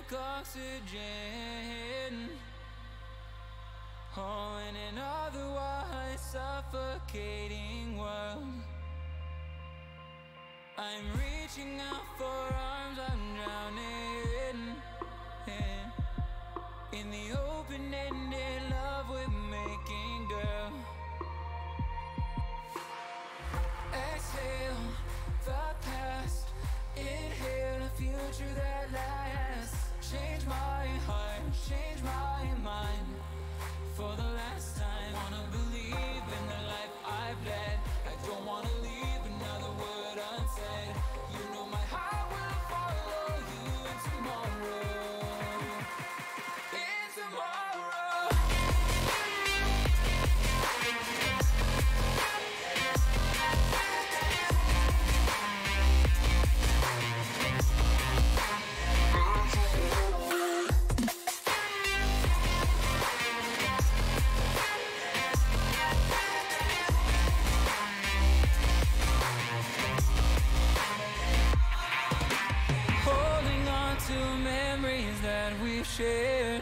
like oxygen. Oh, in an otherwise suffocating world, I'm reaching out for arms, I'm drowning in the open-ended love we're making, girl. Exhale the past, inhale a future that lasts. Change my heart, change my mind. For the last time, wanna believe in the life I've led. I don't wanna leave another word unsaid. You know my heart will follow you in tomorrow. In tomorrow. Shared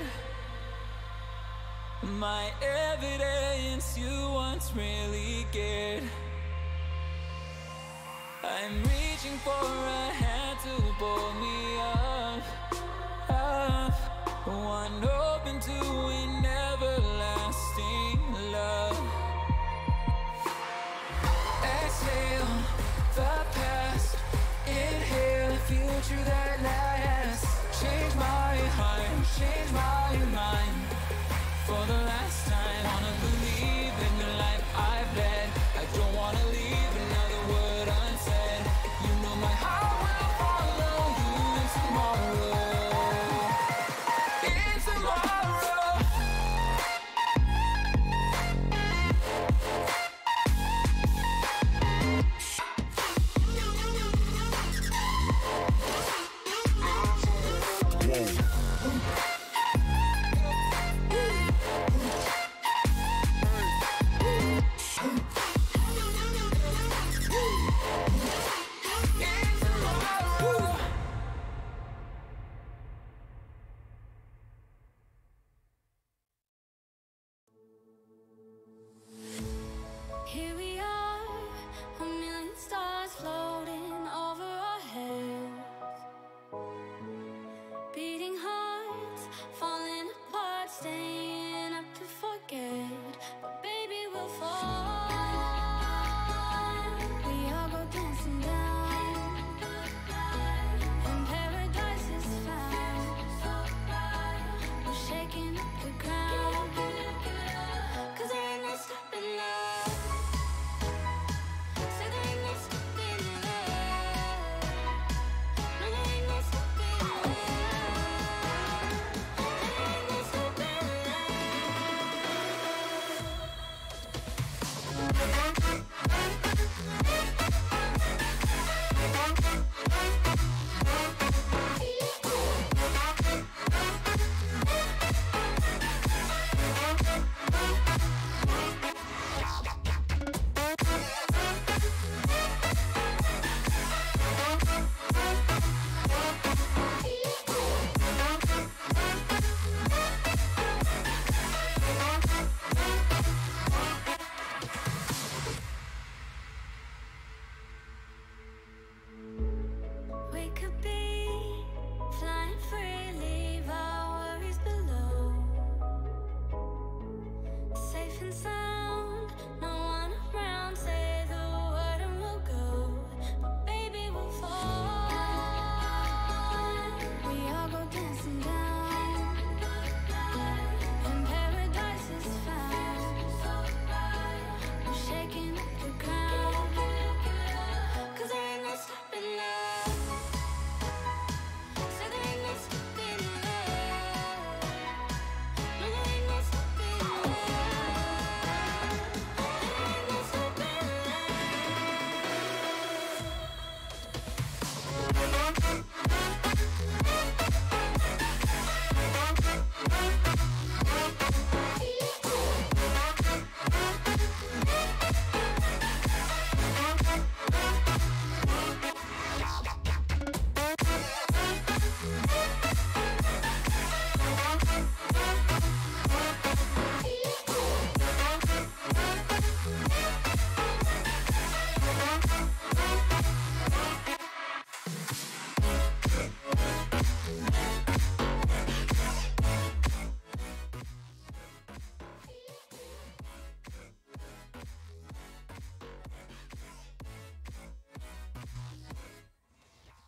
my evidence you once really cared. I'm reaching for a hand to pull me up, up. One open to an everlasting love. Exhale the past, inhale the future that lasts. Change my heart, change my mind. For the last time, wanna believe in the life I've led. I don't wanna leave another word unsaid. You know my heart will follow you in tomorrow. In tomorrow.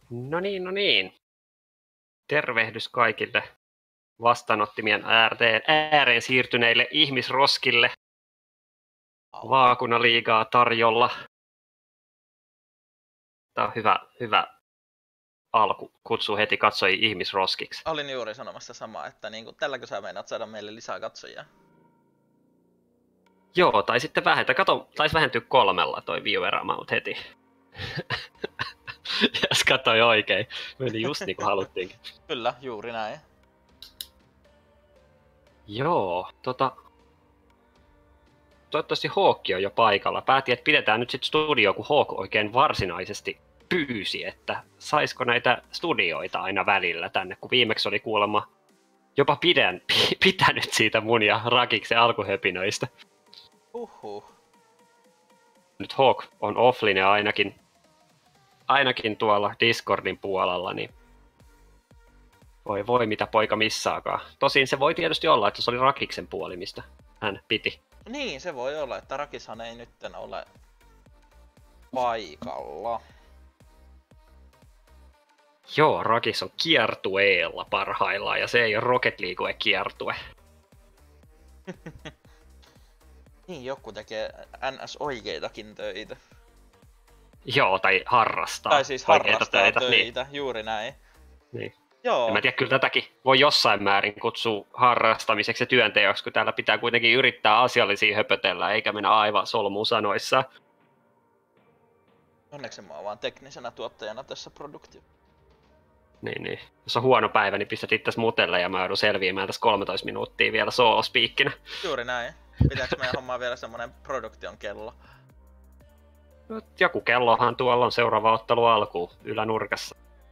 No niin, no niin. Tervehdys kaikille vastaanottimien ääreen siirtyneille ihmisroskille. Vaakunaliigaa tarjolla. Tämä on hyvä alku. Kutsuu heti katsojia ihmisroskiksi. Olin juuri sanomassa samaa, että niin tälläkö sä meinaat saada meille lisää katsojia? Joo, tai sitten taisi vähentyä 3 toi viewer amount heti. Jos katsoi oikein. Meni just niin kuin haluttiinkin. Kyllä, juuri näin. Joo, toivottavasti Hawkki on jo paikalla. Päätin, että pidetään nyt sitten studio, kun Hawk oikein varsinaisesti pyysi, että saisiko näitä studioita aina välillä tänne, kun viimeksi oli kuulemma jopa pitänyt siitä mun ja Rakiksen alkuhöpinöistä. Nyt Hawk on offline ainakin tuolla Discordin puolella, niin voi mitä poika missaakaan. Tosin se voi tietysti olla, että se oli Rakiksen puoli, mistä hän piti. Niin, se voi olla, että Rakishan ei nytten ole paikalla. Joo, Rakis on kiertueella parhaillaan, ja se ei ole Rocket League kiertue. Niin, joku tekee NS oikeitakin töitä. Joo, tai harrastaa. Tai siis harrastaa töitä, niin. Juuri näin. Niin. Joo. En mä tiedä, kyllä tätäkin voi jossain määrin kutsua harrastamiseksi ja työnteoksi, kun täällä pitää kuitenkin yrittää asiallisia höpötellä, eikä mennä aivan solmuun sanoissa. Onneksi mä oon vaan teknisenä tuottajana tässä produktiossa. Niin. Jos on huono päivä, niin pistät itses mutelle ja mä joudun selviämään tässä 13 minuuttia vielä soolospiikkinä. Juuri näin. Pitääkö meidän hommaa vielä semmonen produktion kello? No, joku kellohan tuolla on seuraava ottelu alkuun ylänurkassa.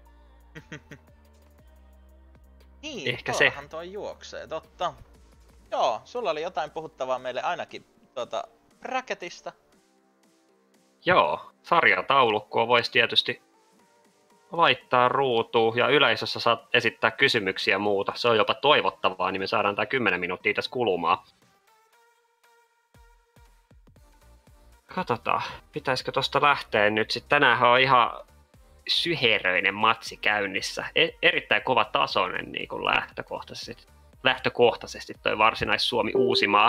Niin, ehkä tuollahan toi juoksee, totta. Joo, sulla oli jotain puhuttavaa meille ainakin bracketista. Joo, sarjataulukkoa voisi tietysti laittaa ruutuun ja yleisössä saat esittää kysymyksiä ja muuta. Se on jopa toivottavaa, niin me saadaan tää 10 minuuttia tässä kulumaan. Katsotaan, pitäisikö tosta lähteä nyt sitten. Tänään on ihan syheröinen matsi käynnissä. Erittäin kova tasoinen niin kuin lähtökohtaisesti toi Varsinais-Suomi-Uusimaa.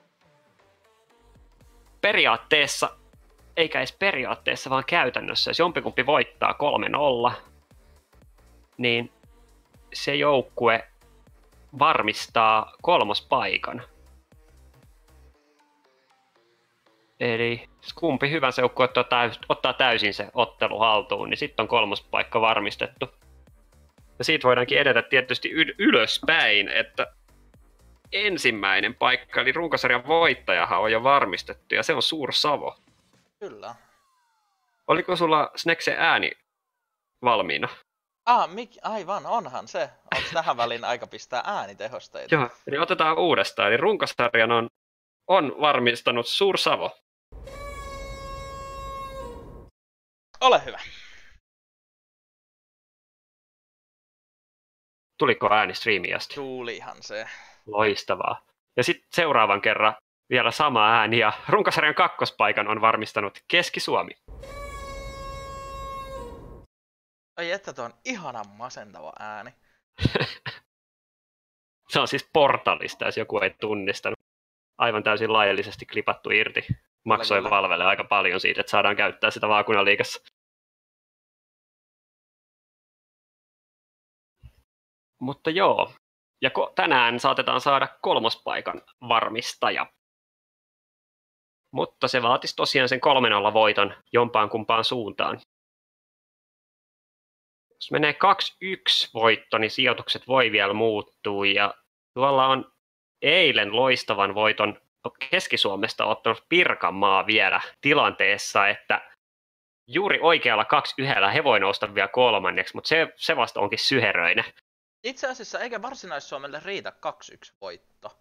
Periaatteessa, eikä edes periaatteessa, vaan käytännössä, jos jompikumpi voittaa 3-0, niin se joukkue varmistaa 3. paikan. Eli kumpi hyvänsä joukkue ottaa täysin se ottelu haltuun, niin sitten on 3. paikka varmistettu. Ja siitä voidaankin edetä tietysti ylöspäin, että ensimmäinen paikka, eli runkosarjan voittajahan on jo varmistettu, ja se on Suur-Savo. Kyllä. Oliko sulla Sneksen ääni valmiina? Aivan, onhan se. Onko tähän väliin aika pistää äänitehosteita? Joo, eli otetaan uudestaan. Eli runkosarjan on varmistanut Suur-Savo. Ole hyvä. Tuliko ääni striimiästi? Tulihan se. Loistavaa. Ja sitten seuraavan kerran vielä sama ääni, ja runkosarjan 2. paikan on varmistanut Keski-Suomi. Ai että tuo on ihanan masentava ääni. Se on siis Portalista, jos joku ei tunnistanut. Aivan täysin laillisesti klipattu irti. Maksoin Valvelle aika paljon siitä, että saadaan käyttää sitä Vaakunaliigassa. Mutta joo, ja tänään saatetaan saada 3. paikan varmistaja. Mutta se vaatisi tosiaan sen 3-0 voiton jompaan kumpaan suuntaan. Jos menee 2-1 voitto, niin sijoitukset voi vielä muuttua. Ja tuolla on eilen loistavan voiton Keski-Suomesta ottanut Pirkanmaa vielä tilanteessa, että juuri oikealla 2-1 he voi nousta vielä 3, mutta se vasta onkin syheröinen. Itse asiassa eikä Varsinais-Suomelle riitä 2-1 voitto.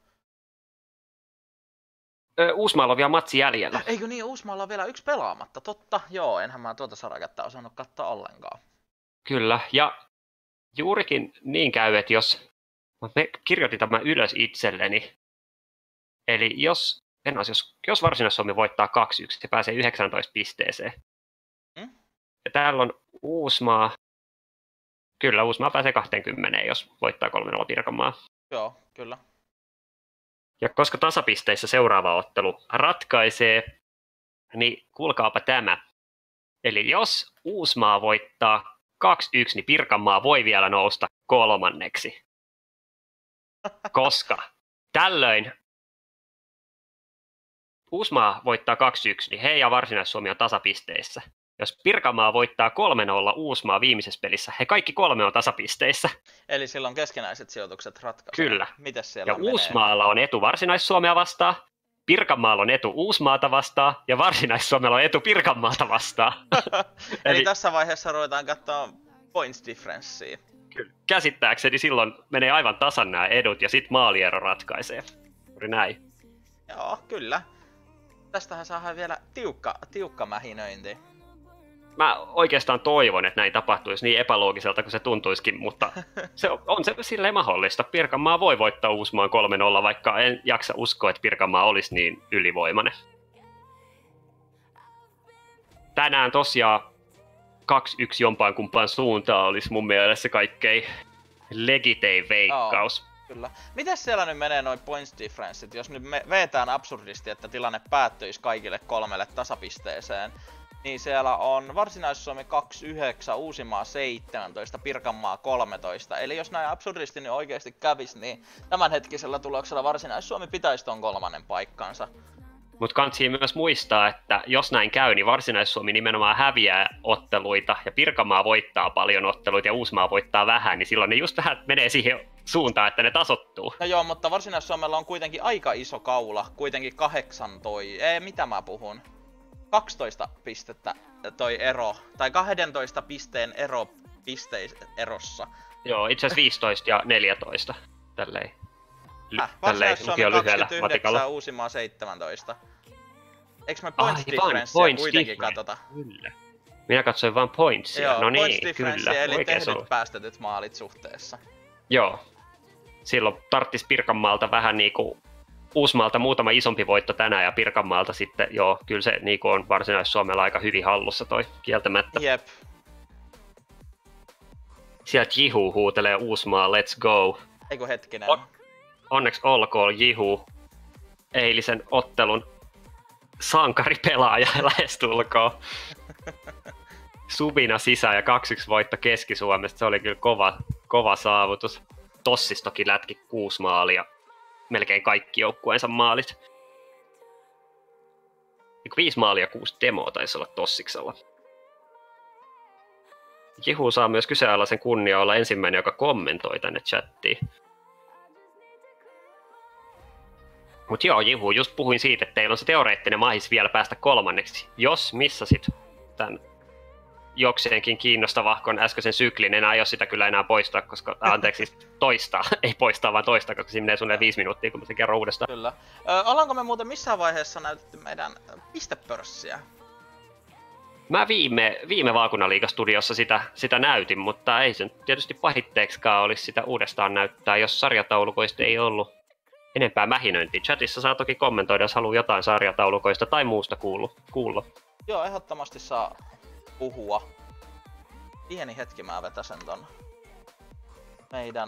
Uusmaalla on vielä matsi jäljellä. Eikö niin, Uusmaalla on vielä 1 pelaamatta, totta. Joo, enhän mä tuota sarakättä osannut katsoa ollenkaan. Kyllä, ja juurikin niin käy, että jos me kirjoitin tämän ylös itselleni, eli jos Varsinais-Suomi voittaa 2-1, se pääsee 19 pisteeseen. Ja täällä on Uusmaa, Kyllä, Uusmaa pääsee 20, jos voittaa 3-0 Pirkanmaa. Joo, kyllä. Ja koska tasapisteissä seuraava ottelu ratkaisee, niin kuulkaapa tämä. Eli jos Uusmaa voittaa 2-1, niin Pirkanmaa voi vielä nousta 3. Koska tällöin Uusmaa voittaa 2-1, niin he ja Varsinais-Suomi on tasapisteissä. Jos Pirkanmaa voittaa 3-0 Uusmaa viimeisessä pelissä, he kaikki 3 on tasapisteissä. Eli silloin keskinäiset sijoitukset ratkaisee. Kyllä. Mites siellä ja menee? Uusmaalla on etu Varsinais-Suomea vastaan, Pirkanmaalla on etu Uusmaata vastaan ja Varsinais-Suomella on etu Pirkanmaata vastaan. Eli tässä vaiheessa ruvetaan katsoa points differencea. Käsittääkseni silloin menee aivan tasan nämä edut ja sitten maaliero ratkaisee. Juuri näin. Joo, kyllä. Tästähän saadaan vielä tiukka mähinöinti. Mä oikeastaan toivon, että näin tapahtuisi niin epäloogiselta kuin se tuntuisikin, mutta on se silleen mahdollista. Pirkanmaa voi voittaa Uusmaan 3-0, vaikka en jaksa uskoa, että Pirkanmaa olisi niin ylivoimainen. Tänään tosiaan 2-1 jompaan kumpaan suuntaan olisi mun mielestä kaikkein legitein veikkaus. Oh, kyllä. Mites siellä nyt menee noin points differenceit, jos nyt me vetään absurdisti, että tilanne päättyisi kaikille 3 tasapisteeseen? Niin siellä on Varsinais-Suomi 29, Uusimaa 17, Pirkanmaa 13. Eli jos näin absurdisti niin oikeasti kävis, niin tämänhetkisellä tuloksella Varsinais-Suomi pitäisi ton 3. paikkansa. Mutta kansi myös muistaa, että jos näin käy, niin Varsinais-Suomi nimenomaan häviää otteluita ja Pirkanmaa voittaa paljon otteluita ja Uusimaa voittaa vähän, niin silloin ne just vähän menee siihen suuntaan, että ne tasottuu. No joo, mutta Varsinais-Suomella on kuitenkin aika iso kaula, kuitenkin 12 pistettä toi ero, tai 12 pisteen ero erossa. Joo, itse asiassa 15 ja 14, tälleen. Varsinais-Suomi 29, Uusimaa 17. Eiks me points differencea kuitenkin katsota? Kyllä. Minä katsoin vaan pointsia. Joo, no points niin, difference, kyllä. eli oikein tehdyt päästetyt maalit suhteessa. Joo. Silloin tarttis Pirkanmaalta vähän niinku Uusmaalta muutama isompi voitto tänään ja Pirkanmaalta sitten, joo, kyllä se niinku on Varsinais-Suomella aika hyvin hallussa toi, kieltämättä. Jep. Sieltä Jihu huutelee Uusmaa, let's go. Eiku hetkinen. Onneksi olkoon Jihu, eilisen ottelun sankaripelaaja lähestulkoon. Subina sisään ja 2-1 voitto Keski-Suomesta, se oli kyllä kova saavutus. Tossistokin lätki 6 maalia, melkein kaikki joukkueensa maalit. 5 maalia ja 6 demoa taisi olla Tossiksella. Jihu saa myös kyseenalaisen kunnia olla ensimmäinen, joka kommentoi tänne chattiin. Mut joo, Jihu, just puhuin siitä, että teillä on se teoreettinen mahis vielä päästä 3. Jos missasit tän jokseenkin kiinnostavahkon äskeisen syklin, en aio sitä kyllä enää poistaa, koska, toistaa, ei poistaa vaan toistaa, koska siinä menee suunnilleen 5 minuuttia, kun mä sen kerron uudestaan. Kyllä. Ollaanko me muuten missään vaiheessa näytetty meidän pistepörssiä? Mä viime Vaakunaliigastudiossa sitä näytin, mutta ei se tietysti pahitteeksikaan olisi sitä uudestaan näyttää, jos sarjataulukoista ei ollut enempää mähinöintiä. Chatissa saa toki kommentoida, jos haluaa jotain sarjataulukoista tai muusta kuulla. Joo, ehdottomasti saa puhua. Pieni hetki mä vetäsen ton meidän...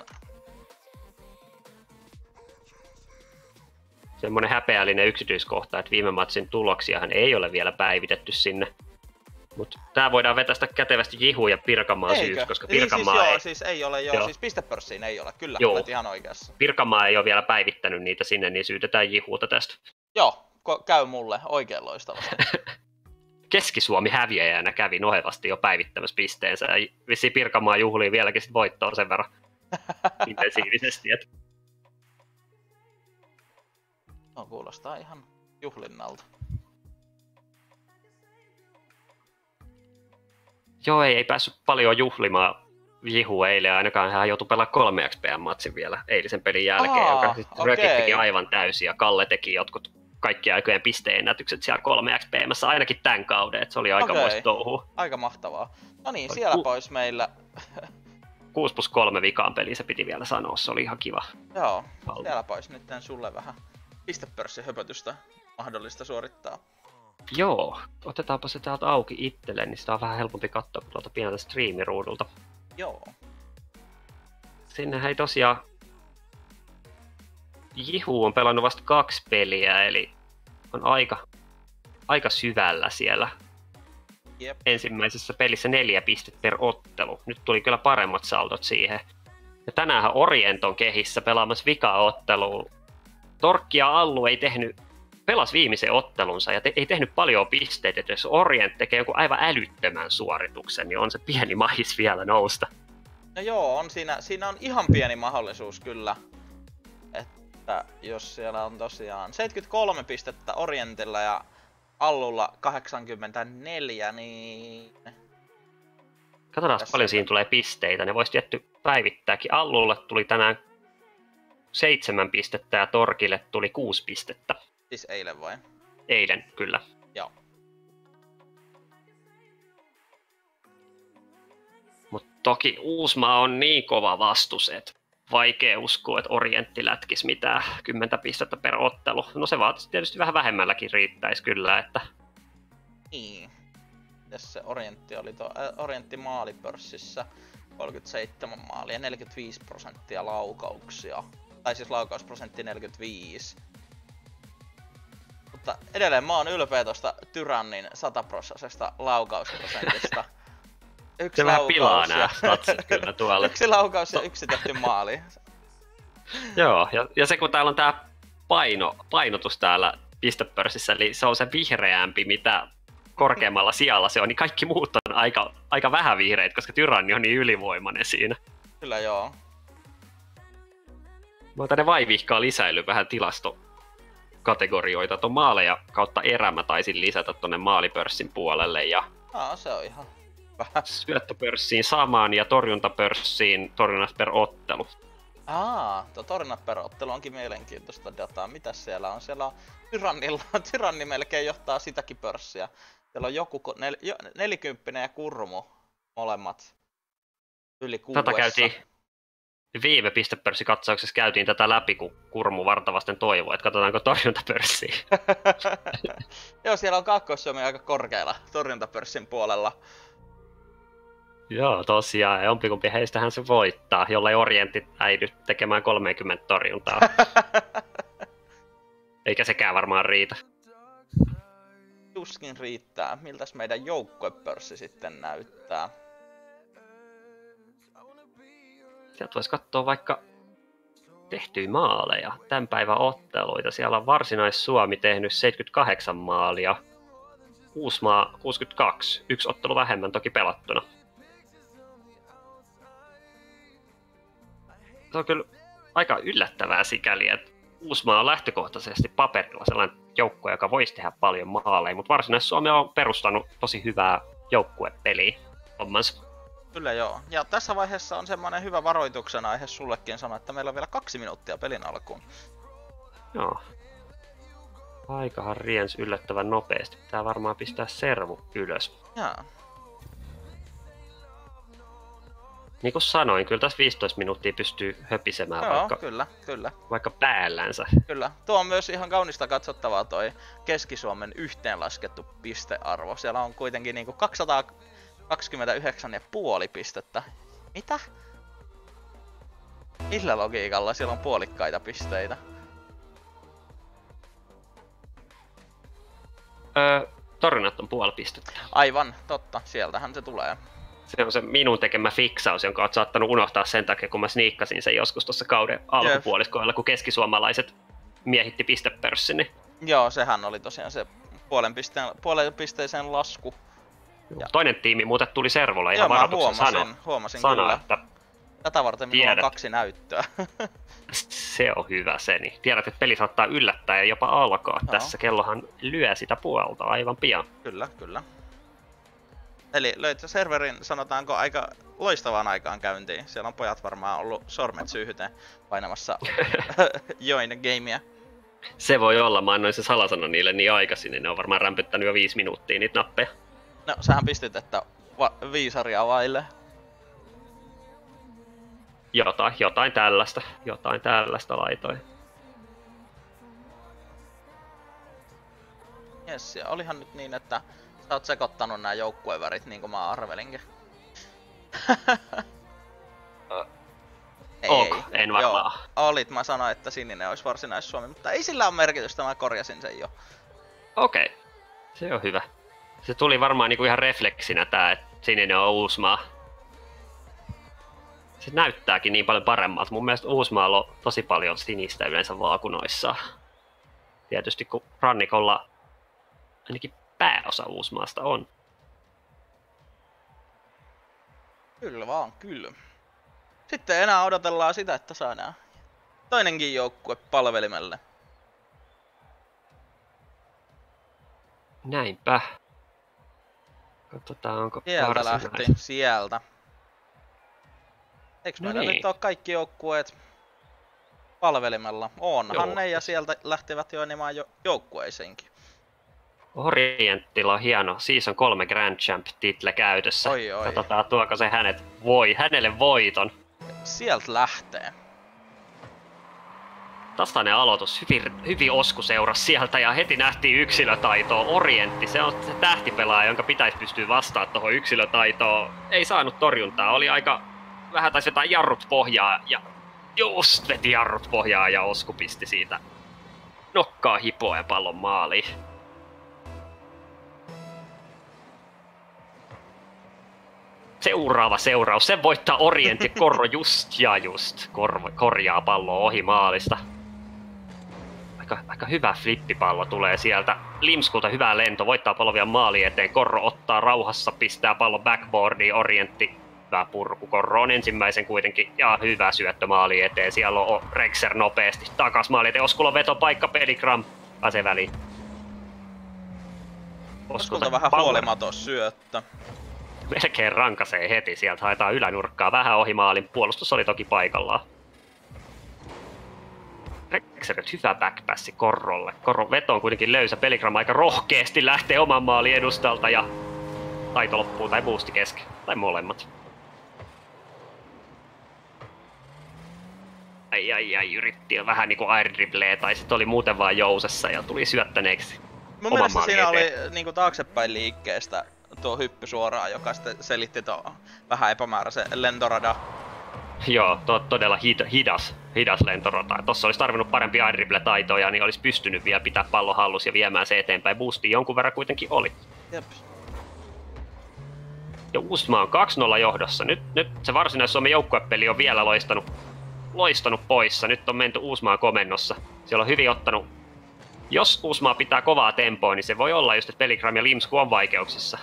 Semmoinen häpeällinen yksityiskohta, että viime matsin tuloksiahan ei ole vielä päivitetty sinne. Mutta tää voidaan vetästä kätevästi Jihu ja Pirkanmaan syyksi, koska Pirkanmaa ei... siis ei ole, siis pistepörssiin ei ole, kyllä, olet ihan oikeassa. Pirkanmaa ei ole vielä päivittänyt niitä sinne, niin syytetään Jihuuta tästä. Joo, käy mulle oikein loistavasti. Keski-Suomi häviäjänä kävi nohevasti jo päivittämässä pisteensä, ja vissiin Pirkanmaa juhlii vieläkin sit voittoa sen verran intensiivisesti. Että... No, kuulostaa ihan juhlinnalta. Joo, ei päässyt paljon juhlimaan Jihu eilen, ainakaan hän joutui pelaamaan 3 XP-matsin vielä eilisen pelin jälkeen, joka rökitti aivan täysin, ja Kalle teki jotkut kaikki aikojen pisteennätykset siellä 3 XP:ssä ainakin tämän kauden, että se oli aikamoista touhua. Aika mahtavaa. No niin, siellä pois meillä. 6+3 vikaan peli, se piti vielä sanoa, se oli ihan kiva. Joo, siellä pois nyt sulle vähän pistepörssihöpötystä mahdollista suorittaa. Joo, otetaanpa se täältä auki itselle, niin sitä on vähän helpompi katsoa kuin tuolta pieneltä striimiruudulta. Joo. sinnehän ei tosiaan... Jihu on pelannut vasta 2 peliä, eli on aika syvällä siellä. Jep. Ensimmäisessä pelissä 4 pistettä per ottelu. Nyt tuli kyllä paremmat saldot siihen. Ja tänäänhän Orient on kehissä pelaamassa vika-ottelua. Torkki ja Allu pelasi viimeisen ottelunsa ja ei tehnyt paljon pisteitä. Et jos Orient tekee joku aivan älyttömän suorituksen, niin on se pieni mahis vielä nousta. No joo, siinä on ihan pieni mahdollisuus kyllä. Että jos siellä on tosiaan 73 pistettä Orientilla ja Allulla 84, niin... Katsotaan, paljon siinä tulee pisteitä. Ne vois tietty päivittääkin. Allulle tuli tänään 7 pistettä ja Torkille tuli 6 pistettä. Siis eilen vai? Eilen, kyllä. Joo. Mutta toki Uusmaa on niin kova vastus, että vaikea uskoa, että Orientti lätkisi mitään 10 pistettä per ottelu. No se vaatisi tietysti vähän vähemmälläkin riittäisi kyllä, että... Niin. Mites se Orientti oli Orientti maalipörssissä 37 maalia, 45% laukauksia. Tai siis laukausprosentti 45. Mutta edelleen mä oon ylpeä tosta Tyrannin 100% laukausprosentista. Yksi se vähän pilaa nää statsit kyllä tuolla. Yksi laukaus ja yksi tehty maali. Joo, ja se kun täällä on tää painotus täällä pistepörssissä, eli se on se vihreämpi, mitä korkeammalla sijalla se on, niin kaikki muut on aika vähän vihreitä, koska Tyranni on niin ylivoimainen siinä. Kyllä joo. Mä oon tänne vaivihkaa lisäily vähän tilastokategorioita. Tuon maaleja kautta erä mä taisin lisätä tonne maalipörssin puolelle ja se on ihan vähän. Syöttöpörssiin samaan ja torjuntapörssiin torjunnasta per ottelu. Tuo torjunnat per ottelu onkin mielenkiintoista dataa. Mitäs siellä on? Siellä on Tyranni melkein johtaa sitäkin pörssiä. Siellä on joku 40 ja Kurmu molemmat yli 6. Tätä käytiin viime pistepörssikatsauksessa käytiin tätä läpi, kun Kurmu vartavasten toivoi, että katsotaanko torjuntapörssiä. Joo, siellä on Kaakkois-Suomi aika korkealla torjuntapörssin puolella. Joo, tosiaan. Jompikumpi heistähän se voittaa, jollei Orientti äidy tekemään 30 torjuntaa. Eikä sekään varmaan riitä. Tuskin riittää. Miltäs meidän joukkuepörssi sitten näyttää? Sieltä voisi katsoa vaikka tehtyjä maaleja, tämän päivän otteluita. Siellä on Varsinais-Suomi tehnyt 78 maalia, Uusmaa 62, 1 ottelu vähemmän toki pelattuna. Se on kyllä aika yllättävää sikäli, että Uusmaa on lähtökohtaisesti paperilla sellainen joukkue, joka voisi tehdä paljon maaleja, mutta Varsinais-Suomi on perustanut tosi hyvää joukkuepeliä hommansa. Kyllä joo. Ja tässä vaiheessa on semmoinen hyvä varoituksen aihe sullekin sanoa, että meillä on vielä 2 minuuttia pelin alkuun. Joo. Aikahan riensi yllättävän nopeasti. Pitää varmaan pistää servu ylös. Jaa. Niin kuin sanoin, kyllä tässä 15 minuuttia pystyy höpisemään Joo, kyllä. vaikka päällänsä. Kyllä. Tuo on myös ihan kaunista katsottavaa toi Keski-Suomen yhteenlaskettu pistearvo. Siellä on kuitenkin niinku 229,5 pistettä. Mitä? Millä logiikalla siellä on puolikkaita pisteitä? Torjunnat on puoli pistettä. Aivan, totta. Sieltähän se tulee. Se on se minun tekemä fiksaus, jonka olet saattanut unohtaa sen takia, kun mä sniikkasin sen joskus tuossa kauden alkupuoliskoilla, kun keskisuomalaiset miehitti pistepörssin. Niin... Joo, sehän oli tosiaan se puolen pisteeseen lasku. Ja. Toinen tiimi muuten tuli servolla ihan varoituksen huomasin sana, kyllä. että tätä varten minulla on 2 näyttöä. Se on hyvä se, niin tiedät, että peli saattaa yllättää ja jopa alkaa. No. Tässä kellohan lyö sitä puolta aivan pian. Kyllä. Eli löit serverin, sanotaanko, aika loistavaan aikaan käyntiin. Siellä on pojat varmaan ollut sormet syyhyteen painamassa join gamea. Se voi olla, mä annoin se salasana niille niin aikaisin, niin ne on varmaan rämpyttänyt jo 5 minuuttia niitä nappeja. No, sähän pistit, että viisaria vaille. Jotain tällaista laitoin. Jes, ja olihan nyt niin, että sä oot sekoittanut nää joukkuevärit niin kuin mä arvelinkin. Ok, en varmaan. Joo, olit. Mä sanoin, että sininen olisi Varsinais-Suomi, mutta ei sillä ole merkitystä, mä korjasin sen jo. Okei, se on hyvä. Se tuli varmaan niinku ihan refleksinä tää, että sininen on Uusmaa. Se näyttääkin niin paljon paremmalta. Mun mielestä Uusmaalla on tosi paljon sinistä yleensä vaakunoissaan. Tietysti kun rannikolla ainakin pääosa Uusmaasta on. Kyllä vaan, kyllä. Sitten enää odotellaan sitä, että saadaan toinenkin joukkue palvelimelle. Näinpä. Katsotaan, onko Sieltä lähti, sieltä. Eikö meillä niin. nyt ole kaikki joukkueet palvelimella? Onhan ne, ja sieltä lähtevät jo enemmän joukkueisiinkin. Orientilla on hieno Season 3 Grand Champ-title käytössä. Oi. Katsotaan, tuoko se hänelle voiton. Sieltä lähtee. Tasainen aloitus, hyvin Osku seurasi sieltä ja heti nähtiin yksilötaitoa. Orientti, se on se tähtipelaaja, jonka pitäisi pystyä vastaamaan tuohon yksilötaitoon. Ei saanut torjuntaa, oli aika vähän taisi jotain jarrut pohjaa ja just veti jarrut pohjaa ja Osku pisti siitä nokkaa hipoa ja pallon maaliin. Seuraava seuraus, sen voittaa Orientti, Korro just korjaa palloa ohi maalista. Aika hyvä flippipallo tulee sieltä. Limskulta hyvä lento, voittaa pallo vielä maali eteen. Korro ottaa rauhassa, pistää pallon backboardiin. Orientti, hyvä purku. Korro on ensimmäisen kuitenkin ja hyvä syöttö maali eteen. Siellä on Rexer nopeasti takas maali eteen. Oskulla vetopaikka, Peligram pääsee väliin. Oskulta vähän huolimaton syöttö. Melkein rankasee heti, sieltä haetaan ylänurkkaa vähän ohi maalin. Puolustus oli toki paikallaan. Rexerit hyvä backpassi Korrolle. Korron veto on kuitenkin löysä. Peligram aika rohkeasti lähtee oman maalin edustalta ja taito loppuu tai boosti kesken. Tai molemmat. Ai, yritti jo vähän niinku airdriblee tai sit oli muuten vaan jousessa ja tuli syöttäneeksi. Mun mielestä siinä oli niinku taaksepäin liikkeestä tuo hyppy suoraan, joka sitten selitti tuo vähän epämääräisen lentorada. Joo, todella hidas lentorata. Tossa olisi tarvinnut parempia airdribble-taitoja, niin olisi pystynyt vielä pitää pallon hallus ja viemään se eteenpäin. Boostia jonkun verran kuitenkin oli. Jep. Ja Uusmaa on 2-0 johdossa. Nyt se Varsinais-Suomen joukkuepeli on vielä loistanut poissa. Nyt on menty Uusmaan komennossa. Siellä on hyvin ottanut. Jos Uusmaa pitää kovaa tempoa, niin se voi olla just, että Peligram ja Limsku on vaikeuksissa.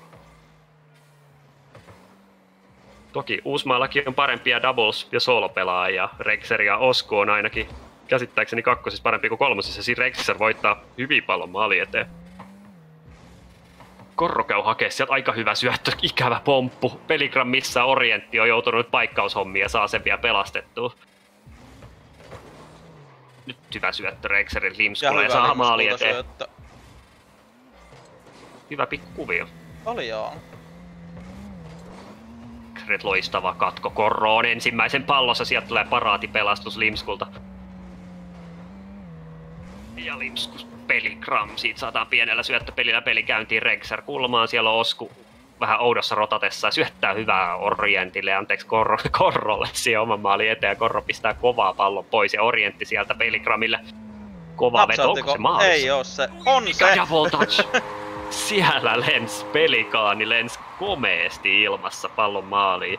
Toki Uusmaallakin on parempia doubles- ja solo-pelaajia. Rexer ja Osku on ainakin käsittääkseni kakkosissa parempi kuin kolmosissa. Siis Rexer voittaa hyvin paljon maali eteen. Korro käy hakee sieltä aika hyvä syöttö, ikävä pomppu. Peligram missä Orientti on joutunut paikkaushommia ja saa sen vielä pelastettua. Nyt hyvä syöttö Rexerin Limskulle ja saa maali eteen. Syöttö. Hyvä pikku kuvio. Oli joo. Loistava katko. Korro on ensimmäisen pallossa. Sieltä tulee paraatipelastus Limskulta. Ja Limskus Peligram. Siitä saadaan pienellä syöttöpelillä peli käyntiin Rexer kulmaan. Siellä on Osku vähän oudossa rotatessa ja syöttää hyvää Orientille. Anteeksi Korrolle siihen oman maalin eteen. Ja Korro pistää kovaa pallon pois ja Orientti sieltä Peligramille. Kova veto. Onko se maalissa? Ei oo se. On mikä se! Double touch! Siellä Pelikaani lensi komeesti ilmassa pallon maaliin.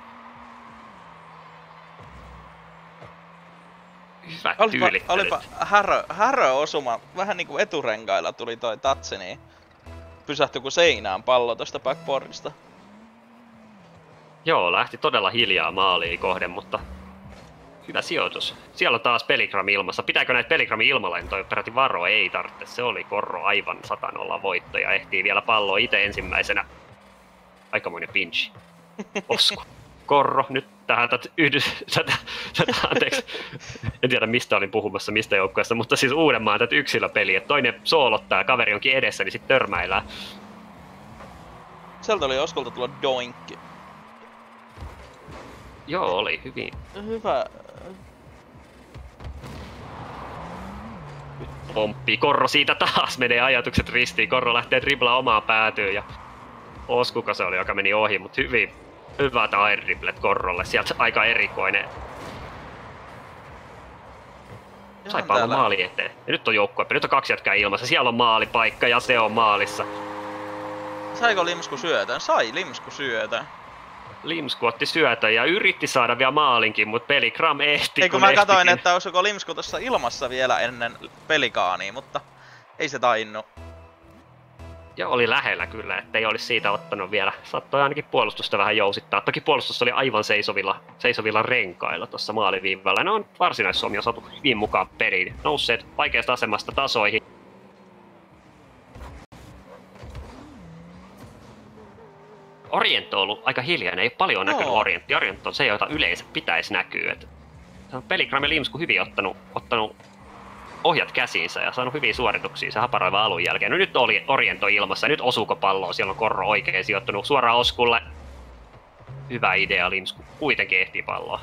Hyvä tyylittelyt. Olipa härö osuma. Vähän niinku eturengailla tuli toi tatsi, niin pysähtyi kuin seinään pallo tosta backboardista. Joo, lähti todella hiljaa maaliin kohden, mutta hyvä sijoitus. Siellä on taas Peligram ilmassa. Pitääkö näitä Peligramin ilmalentoja peräti varoa? Ei tarvitse. Se oli Korro aivan 100-0 voitto ja ehtii vielä palloa itse ensimmäisenä. Aikamoinen pinchi. Osku. Korro, nyt tähän anteeksi, en tiedä mistä olin puhumassa, mistä joukkueesta, mutta siis Uudenmaan tätä yksilöpeliä. Toinen soolottaa ja kaveri onkin edessä, niin sitten törmäillään. Sieltä oli Oskulta tullut doinkki. Joo, oli hyvin. Hyvä. Pomppii. Korro siitä taas menee ajatukset ristiin. Korro lähtee driblaa omaan päätyyn ja Oskuka se oli, joka meni ohi, mutta hyvät airdriblet Korrolle. Sieltä aika erikoinen Sai pallon maali eteen. Ja nyt on joukkue. Nyt on 2 jätkää ilmassa. Siellä on maalipaikka ja se on maalissa. Saiko Limsku syötön? Sai Limsku syötön. Limsku otti syötön ja yritti saada vielä maalinkin, mutta Pelikram ehti. Ei kun mä katsoin, että olisiko Limsku tuossa ilmassa vielä ennen Pelikaania, mutta ei se tainnu. Ja oli lähellä kyllä, ettei olisi siitä ottanut vielä. Saattoi ainakin puolustusta vähän jousittaa. Toki puolustus oli aivan seisovilla renkailla tuossa maaliviivalla. Ne on Varsinais-Suomi on saatu hyvin mukaan peliin. Nousseet vaikeasta asemasta tasoihin. Orient on ollut aika hiljainen, ei paljon näkynyt Orientti. Orient on se, jota yleensä pitäisi näkyä. Pelikram ja Limsku hyvin ottanut ohjat käsiinsä ja saanut hyviä suorituksia se haparoivan alun jälkeen. No nyt oli Orient on ilmassa, nyt osuuko palloa, siellä on Korro oikein sijoittunut suoraan Oskulle. Hyvä idea, Limsku kuitenkin ehtii palloa.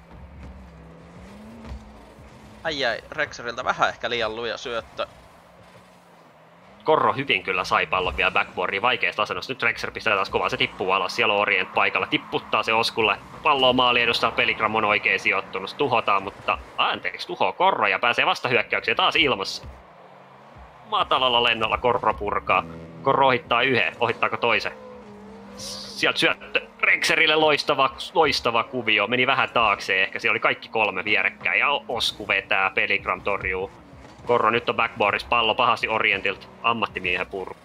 Ai Rexeriltä vähän ehkä liian luja syöttö. Korro hyvin kyllä sai pallon vielä backboardiin vaikeasta asennosta. Nyt Rexer pistää taas kovaa, se tippuu alas. Siellä on Orient paikalla, tipputtaa se Oskulle. Palloa maali edustaa, Pelikram on oikein sijoittunut. Tuhotaan, mutta tuhoaa Korro ja pääsee vastahyökkäykseen taas ilmassa. Matalalla lennolla Korro purkaa. Korro ohittaa yhden, ohittaako toisen? Sieltä syöttö Rexerille loistava kuvio. Meni vähän taakse ehkä, siellä oli kaikki 3 vierekkäin ja Osku vetää, Pelikram torjuu. Korro nyt on backboardissa, pallo pahasti Orientilta, ammattimiehen purku.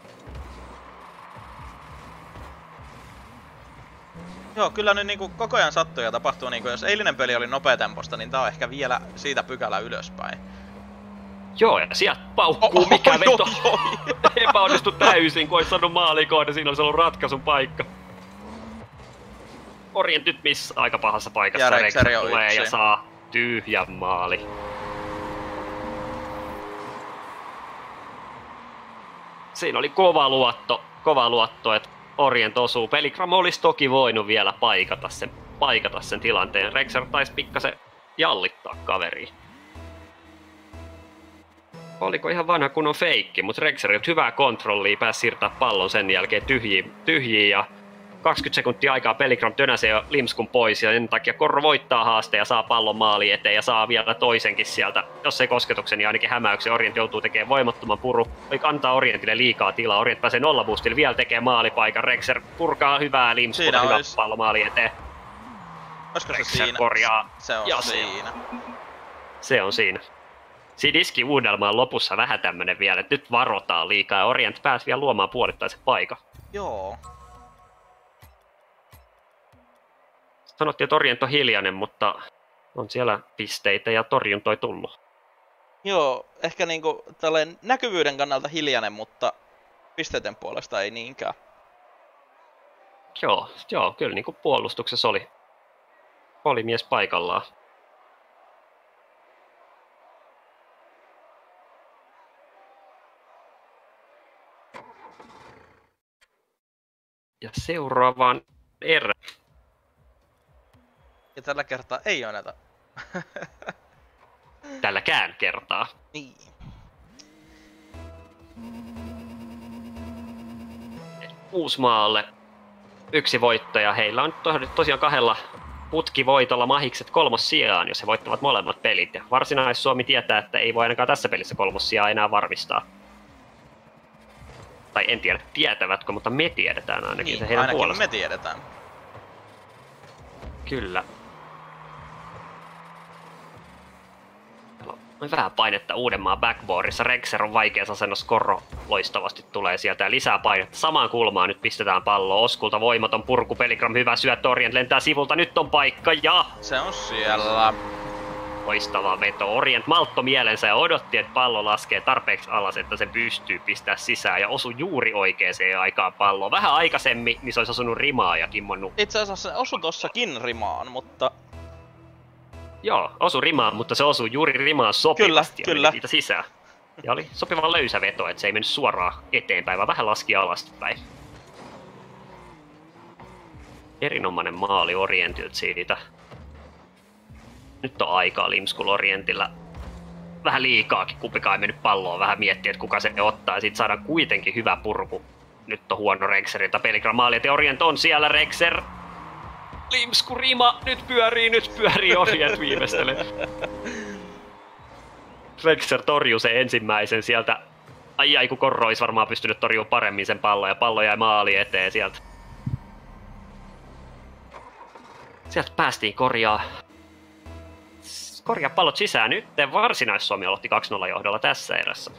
Joo, kyllä nyt niinku koko ajan sattuu ja tapahtuu niinku, jos eilinen peli oli nopeatemposta, niin tää on ehkä vielä siitä pykälä ylöspäin. Joo, ja sieltä paukkuu mikä veto. Epäonnistu täysin, kun ois saanut maalikohde, siinä olisi ollut ratkaisun paikka. Orient nyt missä aika pahassa paikassa, ja Rexer tulee yksin. Ja saa tyhjän maali. Siinä oli kova luotto, että Orient osuu. Pelikram olisi toki voinut vielä paikata sen tilanteen. Rexer taisi pikkasen jallittaa kaveriin. Oliko ihan vanha kunnon feikki, mutta Rexer hyvää kontrollia, pääsi siirtää pallon sen jälkeen tyhjiin ja 20 sekuntia aikaa Pelikram tönäsee jo Limskun pois ja sen takia Korro voittaa haasteen ja saa pallon maali eteen ja saa vielä toisenkin sieltä. Jos ei kosketuksen, niin ainakin hämäyksen. Orient joutuu tekemään voimattoman puru. Antaa Orientille liikaa tilaa. Orient pääsee nollaboostille, vielä tekee maalipaikan. Rexer purkaa hyvää Limskua, hyvä pallo maali eteen. Olisiko Rexer se siinä? korjaa. Se on ja siinä. Se on siinä. Siinä iski Uudelmaan lopussa vähän tämmönen vielä, että nyt varotaan liikaa ja Orient pääsi vielä luomaan puolittaisen paikan. Joo. Sanottiin, että Orient on hiljainen, mutta on siellä pisteitä ja torjuntoi tullut. Joo, ehkä niinku tälleen näkyvyyden kannalta hiljainen, mutta pisteiden puolesta ei niinkään. Joo, kyllä niinku puolustuksessa oli mies paikallaan. Ja seuraavaan erään. Ja tällä kertaa ei anneta. Tälläkään kertaa. Niin. Uusmaalle 1 voittaja. Heillä on tosiaan 2 putkivoitolla mahikset 3. sijaan, jos he voittavat molemmat pelit. Ja Varsinais-Suomi tietää, että ei voi ainakaan tässä pelissä 3. sijaa enää varmistaa. Tai en tiedä, tietävätkö, mutta me tiedetään ainakin Niin, se heidän ainakin puolestaan. me tiedetään. Kyllä. On vähän painetta Uudenmaan backboardissa. Rexer on vaikeassa asennossa, Korro loistavasti tulee sieltä ja lisää painetta. Samaan kulmaan nyt pistetään pallo. Oskulta voimaton purku, Pelikram hyvä syöttö, Orient lentää sivulta, nyt on paikka ja... Se on siellä. Loistava veto. Orient maltto mielensä ja odotti, että pallo laskee tarpeeksi alas, että se pystyy pistää sisään ja osui juuri oikeaan aikaan palloon. Vähän aikaisemmin, niin se olisi osunut rimaa ja kimmonnut. Itse asiassa se osui tossakin rimaan, mutta... Joo, osui rimaan, mutta se osui juuri rimaan sopivasti Kyllä. ja siitä sisään. Ja oli sopivan löysä veto, että se ei mennyt suoraan eteenpäin, vaan vähän laski alaspäin. Erinomainen maali Orientilta siitä. Nyt on aikaa Limskul Orientilla. Vähän liikaakin, kumpikaan ei mennyt palloon. Vähän miettiä, että kuka se ottaa ja sit saadaan kuitenkin hyvä purku. Nyt on huono Rexerilta. Pelikram maali ja Orient on siellä, Rexer. Limsku rima, nyt pyörii Orient viimeistelee. Rexer torjuu sen ensimmäisen sieltä. Ai kun Korro olisi varmaan pystynyt torjumaan paremmin sen pallon ja pallo jäi maali eteen sieltä. Sieltä päästiin korjaa pallot sisään. Nyt Varsinais-Suomi aloitti 2-0 johdolla tässä erässä.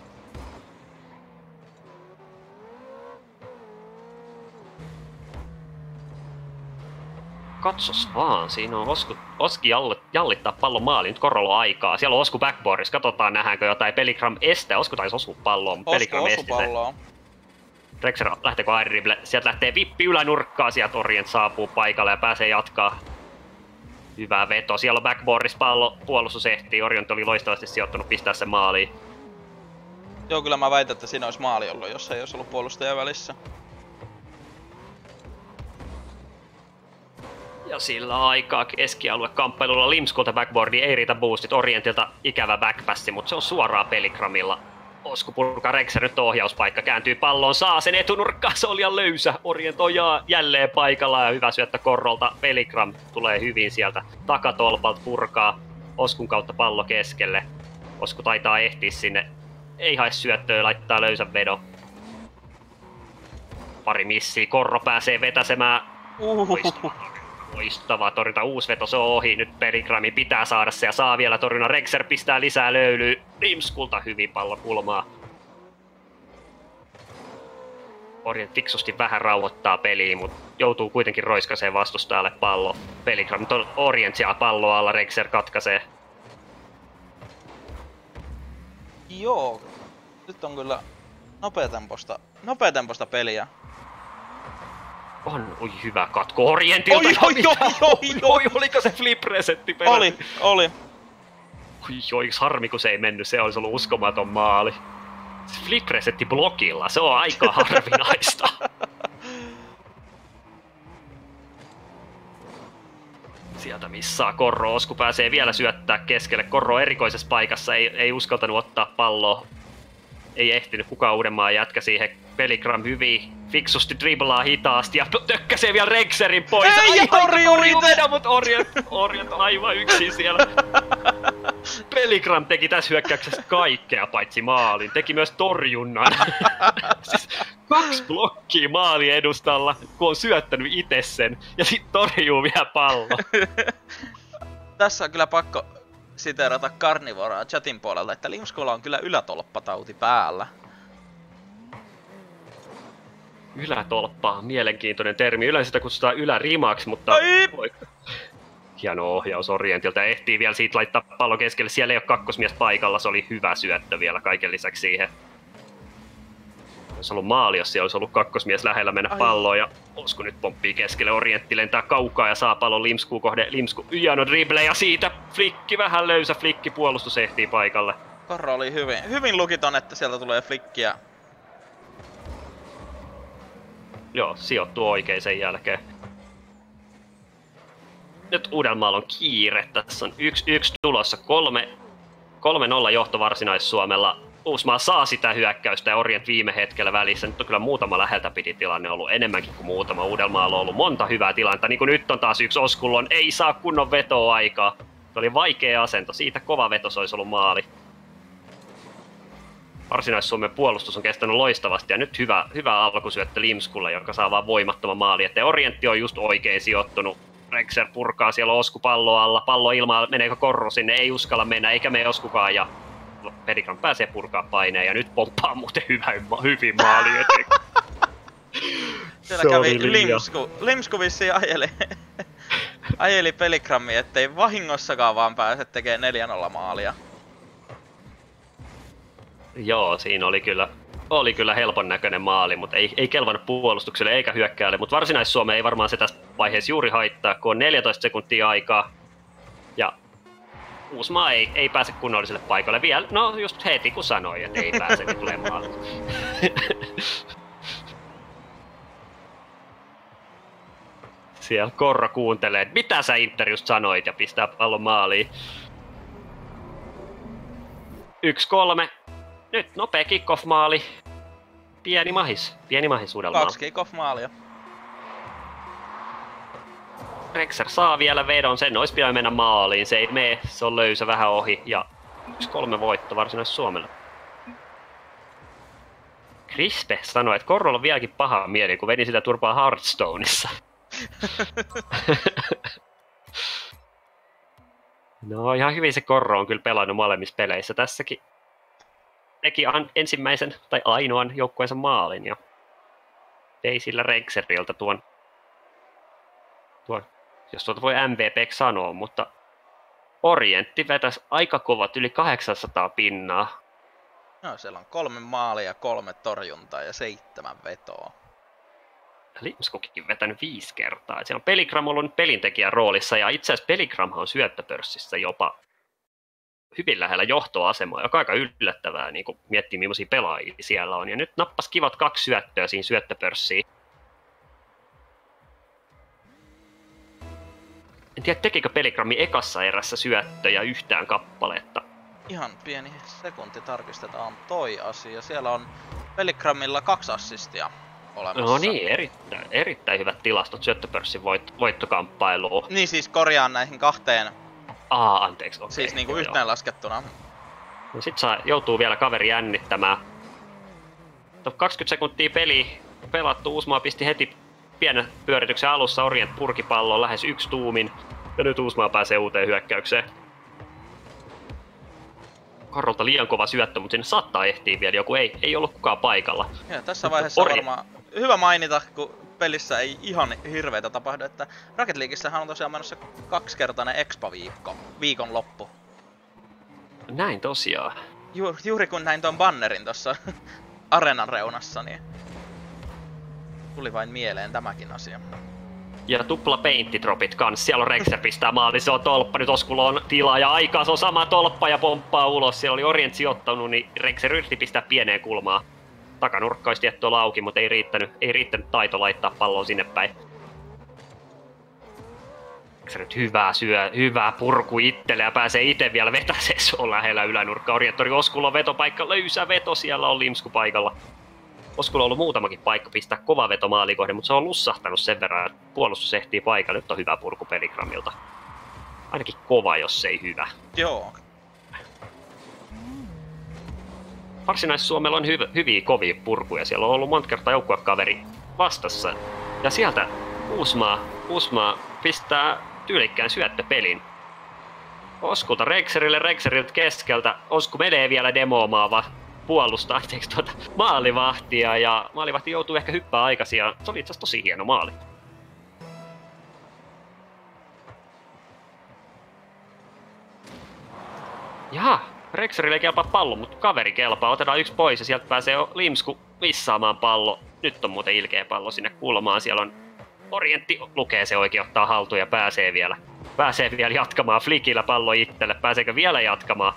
Katsos vaan, siinä on Oski jallittaa pallon maaliin, nyt Korrolla aikaa. Siellä on Osku backboardissa, katsotaan nähdäänkö jotain. Pellikram estää, Osku taisi osua palloon, mutta Pellikram esti sen. Rexer lähteekö airribble, sieltä lähtee vippi ylänurkkaa, sieltä Orient saapuu paikalle ja pääsee jatkaa. Hyvä veto, siellä on backboardissa pallo, puolustus ehtii, Orient oli loistavasti sijoittunut pistää sen maaliin. Joo, kyllä mä väitän, että siinä olisi maali ollut, jos ei olisi ollut puolustaja välissä. Ja sillä aikaa keskialuekamppailulla Limskulta backboardi ei riitä boostit, Orientilta ikävä backpassi, mutta se on suoraan Pelikramilla. Osku purkaa Rexer, nyt ohjauspaikka, kääntyy palloon, saa sen etunurkkaan, se oli liian löysä. Orient on jälleen paikalla ja hyvä syöttö Korrolta. Pelikram tulee hyvin sieltä takatolpalta, purkaa Oskun kautta pallo keskelle. Osku taitaa ehtiä sinne, ei hae syöttöä, laittaa löysän vedon. Pari missiä, Korro pääsee vetäsemään. Loistava torjunta, uusi veto, se on ohi. Nyt Pelikramin pitää saada se ja saa vielä torjunnan. Rexer pistää lisää löylyä. Rimskulta hyvin pallo kulmaa. Orient fiksusti vähän rauhoittaa peliä, mutta joutuu kuitenkin roiskaseen vastustajalle pallo. Pelikram, Orient siellä pallo alla, Rexer katkaisee. Joo, nyt on kyllä nopeatempoista peliä. On, oi hyvä katko Orientilta. Oi, oliko se flip resetti peräti? Oli. Oi, harmi kun se ei mennyt, se olisi ollut uskomaton maali. Se flip resetti blokilla, se on aika harvinaista. Sieltä missaa Korro, Osku pääsee vielä syöttää keskelle. Korro erikoisessa paikassa, ei uskaltanut ottaa palloa. Ei ehtinyt kukaan Uudenmaan jätkä siihen. Pelikram hyvin fiksusti driblaa hitaasti ja tökkäsee vielä Rexerin pois. Ei torjuu vedä, mutta Orient on aivan yksin siellä. Pelikram teki tässä hyökkäyksessä kaikkea paitsi maalin. Teki myös torjunnan. Siis 2 blokkia maali edustalla, kun on syöttänyt itse sen ja sit torjuu vielä pallo. Tässä on kyllä pakko siteerata Carnivoraa chatin puolelta, että Limskulla on kyllä ylätolppatauti päällä. Ylätolppa, mielenkiintoinen termi. Yleensä sitä kutsutaan ylärimaksi, mutta... Hieno ohjaus Orientilta. Ehtii vielä siitä laittaa pallo keskelle. Siellä ei ole kakkosmies paikalla. Se oli hyvä syöttö vielä kaiken lisäksi siihen. Olisi ollut maali, jos siellä olisi ollut kakkosmies lähellä mennä palloon. Ja Osku nyt pomppii keskelle. Orientti lentää kaukaa ja saa pallon Limskuun kohde. Limsku hieno dribble ja siitä flikki. Vähän löysä flikki. Puolustus ehtii paikalle. Korro oli hyvin lukiton, että sieltä tulee flikkiä. Joo, sijoittuu oikein sen jälkeen. Nyt Uudenmaalla on kiire. Tässä on 1-1 tulossa. 3-0 johto Varsinais-Suomella. Uusmaa saa sitä hyökkäystä ja Orient viime hetkellä välissä. Nyt on kyllä muutama läheltä piti tilanne ollut enemmänkin kuin muutama. Uudenmaalla on ollut monta hyvää tilannetta. Niin kuin nyt on taas yksi Oskullon. Ei saa kunnon vetoa aikaa. Se oli vaikea asento. Siitä kova veto se olisi ollut maali. Varsinais-Suomen puolustus on kestänyt loistavasti ja nyt hyvä alkusyöttö Limskulle, joka saa vaan voimattoman maali. Että Orientti on just oikein sijoittunut. Rexer purkaa, siellä on Osku pallo alla. Pallo ilmaa, meneekö Korro sinne? Ei uskalla mennä, eikä mene Oskukaan. Ja Pelikram pääsee purkaa paineen ja nyt pomppaa muuten hyvin maali eteen. Siellä kävi Limsku vissiin ajeli Pelikrammi, ettei vahingossakaan vaan pääse tekemään 4-0 maalia. Joo, siinä oli kyllä helpon näköinen maali, mutta ei kelvannut puolustukselle eikä hyökkäälle. Mutta Varsinais-Suomeen ei varmaan se tässä vaiheessa juuri haittaa, kun on 14 sekuntia aikaa. Ja Uusmaa ei pääse kunnolliselle paikalle vielä. No just heti kun sanoi, että ei pääse, niin tulee maali. Siellä Korro kuuntelee, että mitä sä Inter just sanoit ja pistää pallon maaliin. 1-3. Nyt nopea kick-off-maali. Pieni mahis Uudelmaalla. 2 kick-off-maalia. Rexer saa vielä vedon, sen olisi pitänyt mennä maaliin. Se ei mene, se on löysä vähän ohi. Ja 1-3 voitto Varsinais-Suomelle. Krispe sanoi, että Korrolla on vieläkin paha mieli, kun veni sitä turpaa Hearthstoneissa. No ihan hyvin se Korro on kyllä pelannut molemmissa peleissä. Tässäkin teki ensimmäisen tai ainoan joukkueensa maalin ja vei sillä Rexeriltä tuon, jos tuota voi MVP sanoa, mutta Orientti vetäisi aika kovat yli 800 pinnaa. No, siellä on 3 maalia, 3 torjuntaa ja 7 vetoa. Limskokin vetänyt 5 kertaa. Siellä on Peligram ollut nyt pelintekijän roolissa ja itse asiassa Peligramhan on syöttöpörssissä jopa hyvin lähellä johtoasemaa, joka on aika yllättävää, niin kun miettii millaisia pelaajia siellä on. Ja nyt nappas kivat 2 syöttöä siinä syöttöpörssiin. En tiedä, tekikö Peligrami ekassa erässä syöttöjä yhtään kappaletta. Ihan pieni sekunti tarkistetaan toi asia. Siellä on Peligramilla 2 assistia olemassa. No niin, erittäin hyvät tilastot syöttöpörssin voittokamppailuun. Niin siis korjaan näihin 2. Anteeksi, okei. Siis niinku yhteenlaskettuna. No sit joutuu vielä kaveri jännittämään. 20 sekuntia pelattu, Uusmaa pisti heti pienen pyörityksen alussa, Orient purkipalloon lähes 1 tuumin. Ja nyt Uusmaa pääsee uuteen hyökkäykseen. Korrolta liian kova syöttö, mutta sinne saattaa ehtiä vielä joku, ei ollut kukaan paikalla. Ja tässä vaiheessa varmaan hyvä mainita, kun pelissä ei ihan hirveitä tapahdu, että Rocket Leagueissähän on tosiaan menossa 2-kertainen Expa-viikko, viikonloppu. Näin tosiaan. Juuri kun näin ton bannerin tossa areenan reunassa, niin tuli vain mieleen tämäkin asia. Ja tupla peinttidropit kans. Siellä on Rexer pistää maali, se on tolppa. Nyt Oskulla on tilaa ja aikaa, se on sama tolppa ja pomppaa ulos. Siellä oli Orient sijoittanut, niin Rexer yritti pistää pieneen kulmaan. Takanurkka olisi tietty olla auki, mutta ei riittänyt taito laittaa palloa sinne päin. Rexer nyt hyvää purku itselle ja pääsee itse vielä vetäseen. Se on lähellä ylänurkka. Orientori Oskulla on vetopaikka, löysä veto, siellä on Limsku paikalla. Oskulla on ollut muutamakin paikka pistää kova veto maalikohde, mutta se on lussahtanut sen verran, että puolustus ehtii paikalle. Nyt on hyvä purku Peligramilta. Ainakin kova, jos ei hyvä. Joo. Varsinais-Suomella on hyviä kovia purkuja. Siellä on ollut monta kertaa joukkuekaveri vastassa. Ja sieltä Uusmaa pistää tyylikkään syöttöpelin. Oskulta Rexeriltä keskeltä. Osku menee vielä demoomaan puolustaa maalivahtia ja maalivahti joutuu ehkä hyppää aikaisin ja se oli itse asiassa tosi hieno maali. Jaha, Rexerille ei kelpaa pallo, mutta kaveri kelpaa. Otetaan 1 pois ja sieltä pääsee Limsku missaamaan pallo. Nyt on muuten ilkeä pallo sinne kulmaan. Siellä on Orientti, lukee se oikein, ottaa haltuun ja pääsee vielä jatkamaan flikillä pallo itselle. Pääseekö vielä jatkamaan?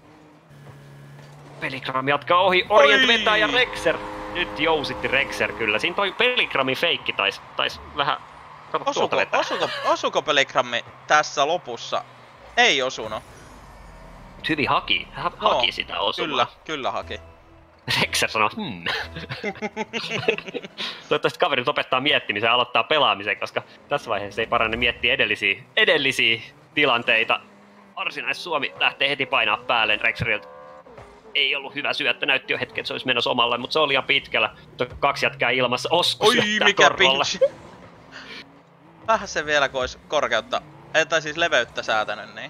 Peligram jatkaa ohi, Orient vetää ja Rexer. Nyt jousitti Rexer kyllä. Siinä toi Peligramin feikki taisi vähän... Osuko Peligrami tässä lopussa? Ei osunut. Hyvin haki sitä osumaa. Kyllä haki. Rexer sanoi Toivottavasti kaverit opettaa miettimisen ja aloittaa pelaamisen, koska tässä vaiheessa ei parane miettiä edellisiä tilanteita. Varsinais-Suomi lähtee heti painaa päälle Rexeriltä. Ei ollut hyvä syöttö, näytti jo hetken, että se olisi menossa omalle, mutta se oli liian pitkällä. 2 jätkää ilmassa, Osku syöttää mikä Korrolle. Vähän se vielä, kun olisi korkeutta, tai siis leveyttä säätänyt, niin.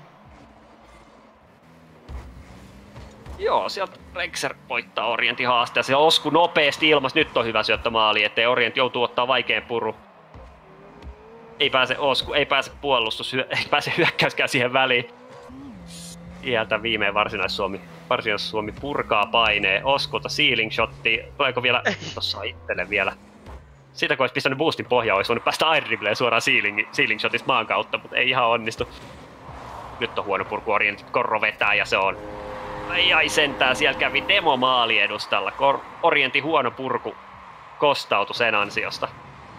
Joo, sieltä Rexer voittaa Orientin haasteen ja se Osku nopeasti ilmassa. Nyt on hyvä syöttömaali, ettei Orient joutuu ottaa vaikean puru. Ei pääse Osku, ei pääse puolustus, ei pääse hyökkäyskään siihen väliin. Sieltä viimein Varsinais-Suomi purkaa paineen. Oskulta ceiling shotti. Tuleeko vielä? Tossa itselle vielä. Siitä kun olisi pistänyt boostin pohjaan, olisi voinut päästä airdribleen suoraan ceiling shotista maan kautta, mutta ei ihan onnistu. Nyt on huono purku, Orientit Korro vetää ja se on... Ai sentään, siellä kävi demo maali edustalla. Orientin huono purku kostautui sen ansiosta.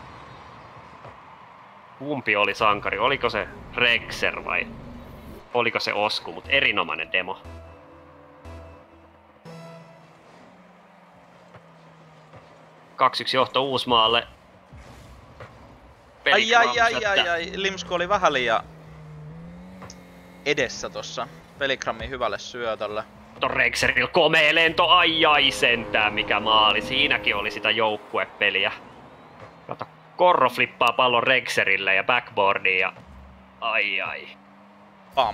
Kumpi oli sankari? Oliko se Rexer vai oliko se Osku? Mut erinomainen demo. Johto Uusmaalle. Ai, Limsku oli vähän liian edessä tossa. Peligramin hyvälle syötölle. Rexerillä komea lento, ai sentään mikä maali. Siinäkin oli sitä joukkuepeliä. Kato, Korro flippaa pallon Rexerille ja backboardiin ja ai. Pam.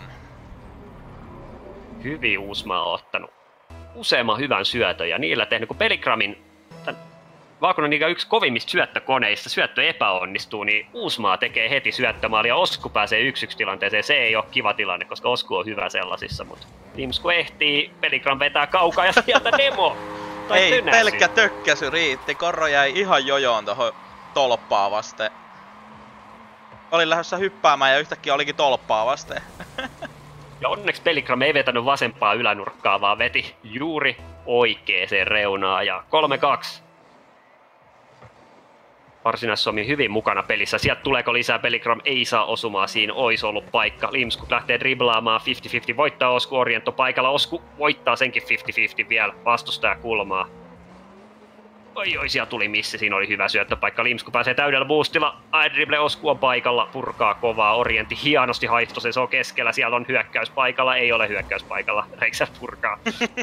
Hyvin Uusmaa on ottanut useamman hyvän syötön ja niillä tehnyt, kun Peligramin Vaakunan niikä yksi kovimmista syöttökoneista, syöttö epäonnistuu, niin Uusmaa tekee heti syöttömaali ja Osku pääsee 1-1 tilanteeseen. Se ei ole kiva tilanne, koska Osku on hyvä sellaisissa, mutta Limsku ehtii, Peligram vetää kaukaa ja sieltä demo! Ei, tynäsy. Pelkkä tökkäsy riitti, Korro jäi ihan jojoon tohon tolppaa vasten. Olin lähdössä hyppäämään ja yhtäkkiä olikin tolppaa vasten. Ja onneksi Peligram ei vetänyt vasempaa ylänurkkaa, vaan veti juuri oikeeseen reunaan ja 3-2. Varsinais-Suomi hyvin mukana pelissä. Sieltä tuleeko lisää, Peligram ei saa osumaan, siinä ois ollut paikka. Limskut lähtee driblaamaan 50-50, voittaa Osku, Oriento paikalla. Osku voittaa senkin 50-50 vielä, vastustaja kulmaa. Oi, siellä tuli missi, siinä oli hyvä syöttöpaikka. Limsku pääsee täydellä boostilla, dribble, Osku on paikalla, purkaa kovaa. Orientti hienosti haihto, se on keskellä, siellä on hyökkäys paikalla, ei ole hyökkäys paikalla. Rexer purkaa.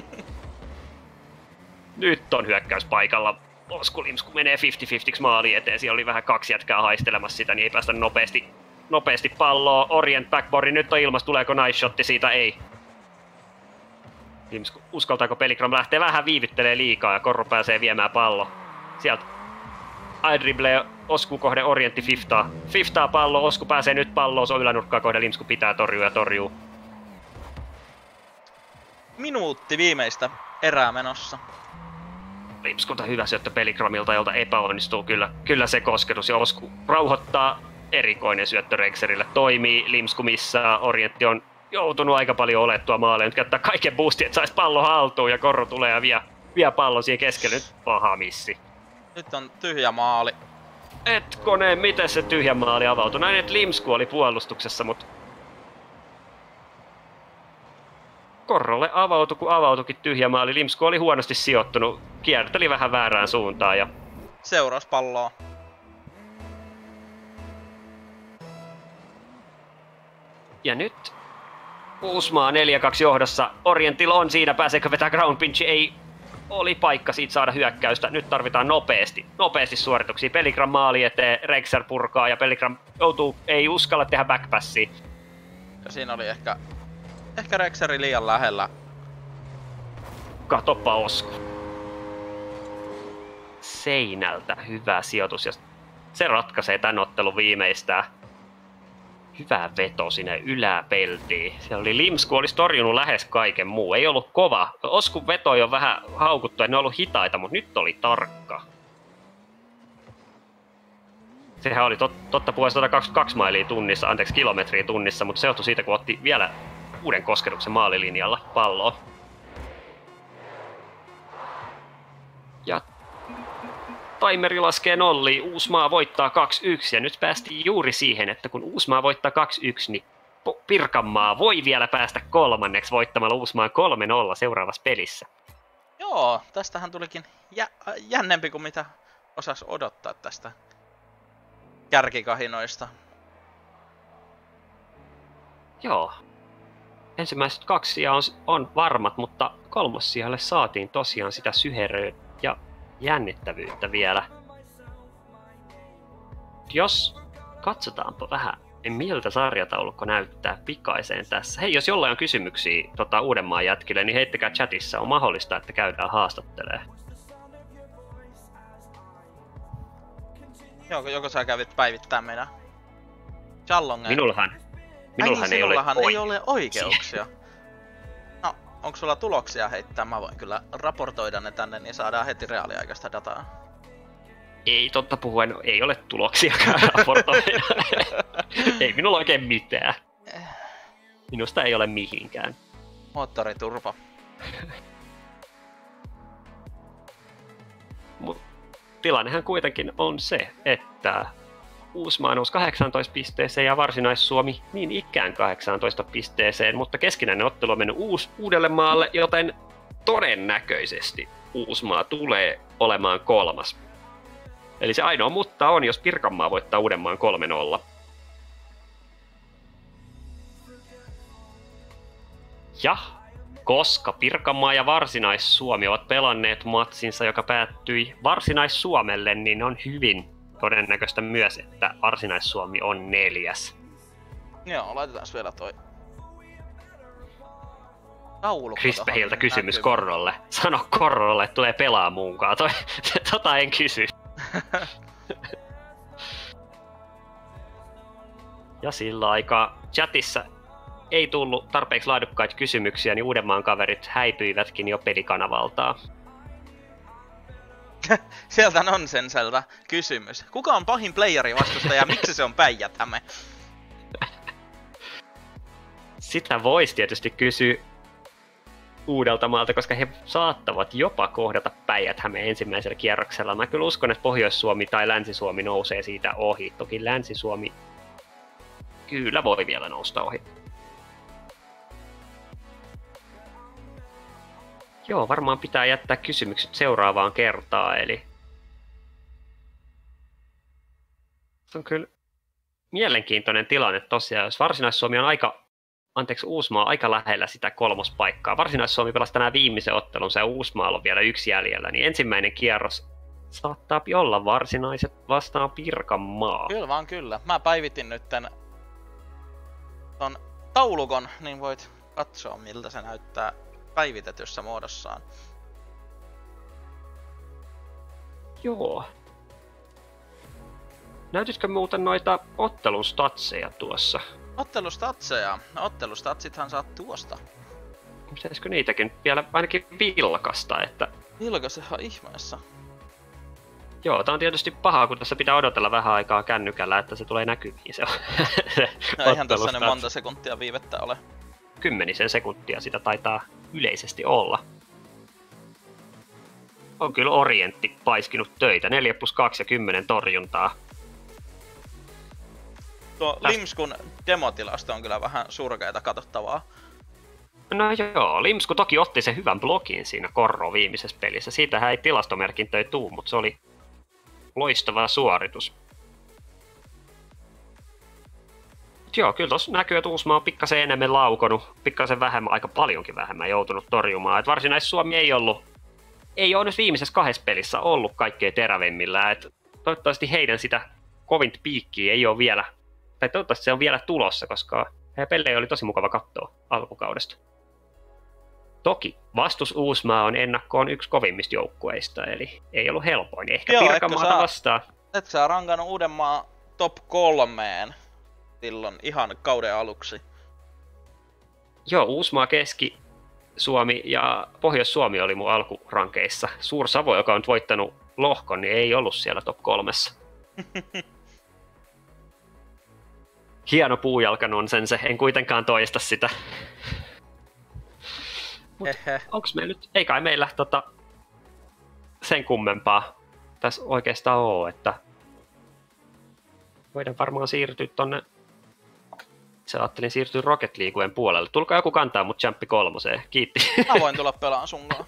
Nyt on hyökkäys paikalla. Osku Limsku menee 50-50 maaliin eteen, siellä oli vähän 2 jätkää haistelemassa sitä, niin ei päästä nopeasti palloa. Orient backboardi, nyt on ilmassa, tuleeko nice shotti siitä? Ei. Limsku, uskaltaako Peligram lähtee vähän viivyttelee liikaa ja Korro pääsee viemään pallo. Sieltä dribble, Osku kohde Orientti fiftaa pallo, Osku pääsee nyt palloon, se on ylänurkkaa kohde, Limsku pitää torjuu. Minuutti viimeistä erää menossa. Limskulta hyvä syöttö Peligramilta, jolta epäonnistuu kyllä se kosketus ja Osku rauhoittaa, erikoinen syöttö Rexerille toimii, Limsku missä Orientti on joutunut aika paljon olettua maalle, nyt käyttää kaiken boostin, että sais pallo haltuun ja Korro tulee ja vie pallon siihen keskelle, nyt paha missi. Nyt on tyhjä maali. Etkone, miten se tyhjä maali avautui? Näin, että Limsku oli puolustuksessa, mutta Korrolle avautui, kun avautuikin tyhjä maali. Limsku oli huonosti sijoittunut, kierteli vähän väärään suuntaan ja seurasi palloa. Ja nyt Uusmaa 4-2 johdossa. Orientilla on siinä, pääseekö vetää ground pinch? Ei oli paikka siitä saada hyökkäystä. Nyt tarvitaan nopeasti suorituksia. Peligram maali eteen, Rexer purkaa ja Peligram ei uskalla tehdä backpassia. Ja siinä oli ehkä Rexeri liian lähellä. Katoppa Osku. Seinältä hyvä sijoitus ja se ratkaisee tän ottelun viimeistään. Hyvä veto sinne yläpeltiin. Siellä oli Limsku, olisi torjunut lähes kaiken muu. Ei ollut kova. Oskun veto on vähän haukuttu, että ne on ollut hitaita, mutta nyt oli tarkka. Sehän oli totta puolesta 122 mailia tunnissa, kilometriä tunnissa, mutta se johtui siitä, kun otti vielä uuden kosketuksen maalilinjalla palloa. Ja timeri laskee nolliin, Uusmaa voittaa 2-1 ja nyt päästiin juuri siihen, että kun Uusmaa voittaa 2-1, niin Pirkanmaa voi vielä päästä kolmanneksi voittamalla Uusmaan 3-0 seuraavassa pelissä. Joo, tästähän tulikin jännempi kuin mitä osas odottaa tästä kärkikahinoista. Joo. Ensimmäiset 2 sijaa on varmat, mutta kolmossijalle saatiin tosiaan sitä syheröä ja jännittävyyttä vielä. Jos katsotaanpa vähän, miltä sarjataulukko näyttää pikaiseen tässä. Hei, jos jollain on kysymyksiä Uudenmaan jätkille, niin heittäkää chatissa. On mahdollista, että käydään haastattelemaan. Joko sä kävit päivittämään meidän Challongen? Minullahan ei ole oikeuksia. No, onko sulla tuloksia heittää? Mä voin kyllä raportoida ne tänne, niin saadaan heti reaaliaikaista dataa. Ei totta puhuen, ei ole tuloksiakaan raportoida. Ei minulla oikein mitään. Minusta ei ole mihinkään. Moottoriturpa. Tilannehan kuitenkin on se, että Uusmaa nousi 18 pisteeseen ja Varsinais-Suomi niin ikään 18 pisteeseen, mutta keskinäinen ottelu on mennyt Uudellemaalle, joten todennäköisesti Uusmaa tulee olemaan 3. Eli se ainoa mutta on, jos Pirkanmaa voittaa Uudenmaan 3-0. Ja koska Pirkanmaa ja Varsinais-Suomi ovat pelanneet matsinsa, joka päättyi Varsinais-Suomelle, niin on hyvin todennäköistä myös, että Varsinais-Suomi on 4. Joo, laitetaan vielä toi taulukko. Krispehiltä kysymys Korrolle. Sano Korrolle, että tulee pelaa muunkaan. Tota en kysy. Ja sillä aikaa chatissa ei tullut tarpeeksi laadukkaita kysymyksiä, niin Uudenmaan kaverit häipyivätkin jo pelikanavaltaa. Sieltä Nonsenselta kysymys. Kuka on pahin playeri vastustaja ja miksi se on Päijät-Häme? Sitä voisi tietysti kysyä Uudeltamaalta, koska he saattavat jopa kohdata Päijät-Hämeen ensimmäisellä kierroksella. Mä kyllä uskon, että Pohjois-Suomi tai Länsi-Suomi nousee siitä ohi. Toki Länsi-Suomi kyllä voi vielä nousta ohi. Joo, varmaan pitää jättää kysymykset seuraavaan kertaan, eli se on kyllä mielenkiintoinen tilanne tosiaan, jos Varsinais-Suomi on Uusimaa aika lähellä sitä 3. paikkaa. Varsinais-Suomi pelasi tänään viimeisen ottelunsa ja Uusmaalla on vielä 1 jäljellä, niin ensimmäinen kierros saattaa olla Varsinaiset vastaan Pirkanmaa. Kyllä vaan kyllä. Mä päivitin nyt ton taulukon, niin voit katsoa miltä se näyttää päivitetyssä muodossaan. Joo. Näytisikö muuten noita ottelun statseja tuossa? Ottelustatseja? No ottelustatsithan saat tuosta. Pitäisikö niitäkin vielä ainakin vilkasta, että... Vilkasehan ihmeessä. Joo, tää on tietysti pahaa, kun tässä pitää odotella vähän aikaa kännykällä, että se tulee näkyviin se, No eihän tässä nyt monta sekuntia viivettä ole. 10 sekuntia sitä taitaa yleisesti olla. On kyllä Orientti paiskinut töitä. 4+2 ja 10 torjuntaa. Tuo Limskun demotilasto on kyllä vähän surkeita katsottavaa. No joo, Limsku toki otti sen hyvän blogin siinä Korro viimeisessä pelissä. Siitähän ei tilastomerkintöjä tuu, mutta se oli loistava suoritus. Joo, kyllä tuossa näkyy, että Uusmaa on pikkasen enemmän laukonut, pikkasen vähemmän, aika paljonkin vähemmän joutunut torjumaan. Et Varsinais-Suomi ei ole nyt viimeisessä 2 pelissä ollut kaikkein terävimmillä. Et toivottavasti heidän sitä kovinta piikkiä ei ole vielä, tai toivottavasti se on vielä tulossa, koska heidän pelejä oli tosi mukava katsoa alkukaudesta. Toki vastus Uusmaa on ennakkoon yksi kovimmista joukkueista, eli ei ollut helpoin. Ehkä Pirkanmaata vastaan. Et sä rankannut Uudenmaan top 3 silloin ihan kauden aluksi. Joo, Uusmaa, Keski-Suomi ja Pohjois-Suomi oli mun alkurankeissa. Suur-Savo, joka on voittanut lohkon, niin ei ollut siellä top 3. Hieno puujalkanonsense, en kuitenkaan toista sitä. Onks meillä nyt, ei kai meillä sen kummempaa tässä oikeastaan oo, että voidaan varmaan siirtyä tonne. Itse ajattelin siirtyä Rocket Leagueen puolelle. Tulkaa joku kantaa mut Jumppi 3. Kiitti. Mä voin tulla pelaan sunkaan.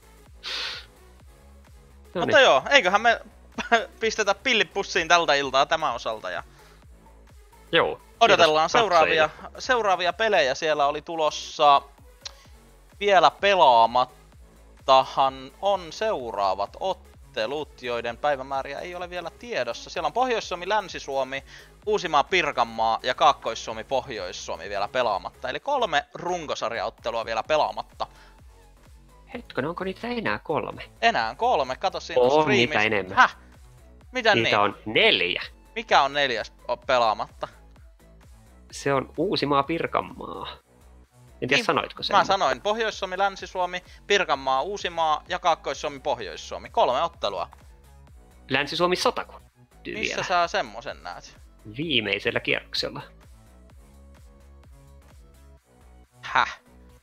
Mutta joo, eiköhän me pistetä pillit pussiin tältä iltaa tämän osalta ja joo, odotellaan seuraavia pelejä. Siellä oli tulossa vielä pelaamattahan on seuraavat ottelut, joiden päivämääriä ei ole vielä tiedossa. Siellä on Pohjois-Suomi, Länsi-Suomi, Uusimaa, Pirkanmaa ja Kaakkois-Suomi, Pohjois-Suomi vielä pelaamatta. Eli 3 runkosarjaottelua vielä pelaamatta. Hetkonen, onko niitä enää 3? Enää 3, kato siinä on striimissä. niitä enemmän. Häh? Mitä niitä niin? on 4. Mikä on 4 pelaamatta? Se on Uusimaa, Pirkanmaa. En tiedä, sanoitko sen? Mä sanoin Pohjois-Suomi, Länsi-Suomi, Pirkanmaa, Uusimaa ja Kaakkois-Suomi, Pohjois-Suomi. 3 ottelua. Länsi-Suomi Satakunta. Missä vielä. sä semmosen näet? Viimeisellä kierroksella. Häh?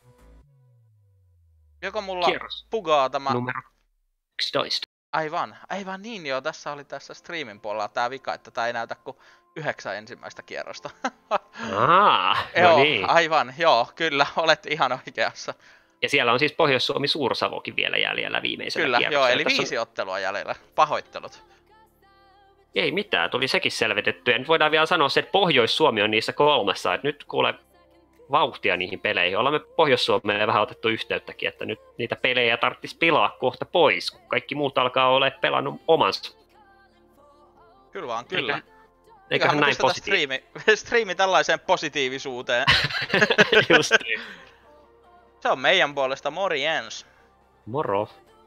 Joko mulla Kierros. pugaa tämä... Numero 11. Aivan niin joo, tässä oli tässä streamin puolella tää vika, että tää ei näytä kuin 9 ensimmäistä kierrosta. No joo, niin. aivan, joo, kyllä, olet ihan oikeassa. Ja siellä on siis Pohjois-Suomi Suur-Savokin vielä jäljellä viimeisellä kyllä, kierroksella. Joo, eli 5 ottelua jäljellä. Pahoittelut. Ei mitään, tuli sekin selvitetty. Ja nyt voidaan vielä sanoa se, että Pohjois-Suomi on niissä 3. Että nyt kuule, vauhtia niihin peleihin. Ollaan me Pohjois-Suomeen vähän otettu yhteyttäkin, että nyt niitä pelejä tarvitsisi pilaa kohta pois, kun kaikki muut alkaa olla pelannut omansa. Kyllä vaan, kyllä. Eiköhän näin positiivinen. striimi tällaiseen positiivisuuteen. Just niin. Se on meidän puolesta morjens. Moro.